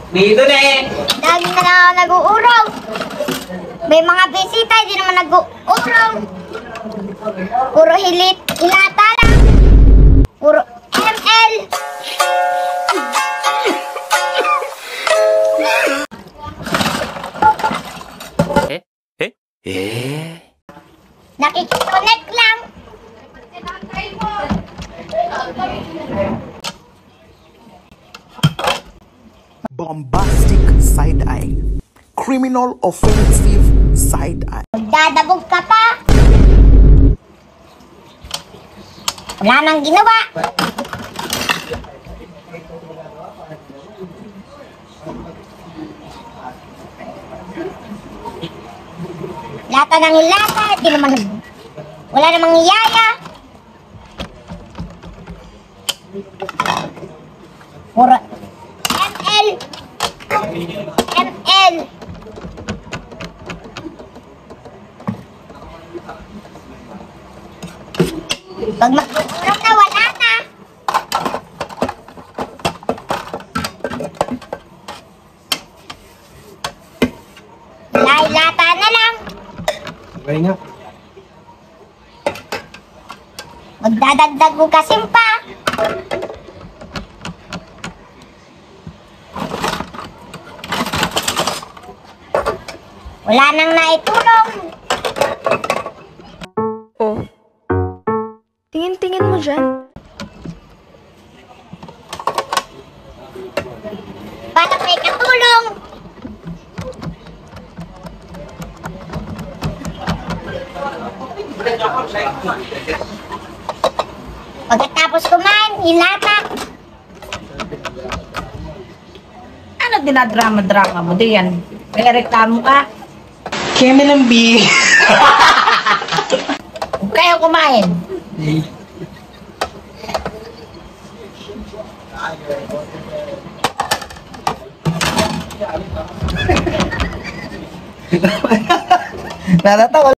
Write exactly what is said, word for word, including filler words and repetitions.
Dito na eh. Lagi na lang ako nag-uurong. May mga bisita, hindi naman nag-uurong. Puro hilit, hilata lang. Puro M L. Eh? Eh? Eh? Nakikiconnect lang. Bombastic side eye. Criminal offensive side eye. Magdadabog ka pa. Wala nang ginawa. Lata ng ilata, di naman, wala namang iyaya. Puro M L. M L. Pag mag-urong na, wala na. Lahilata na lang. Okay nga. Magdadagdag mo kasim pa. Wala nang naitulong. Oh. Tingin-tingin mo dyan. Parang may katulong. Pagkatapos kumain, hilata. Ano dinadrama-drama mo diyan? May reklamo ka? Keme ng B. Huwag kayo kumain. Natatawa.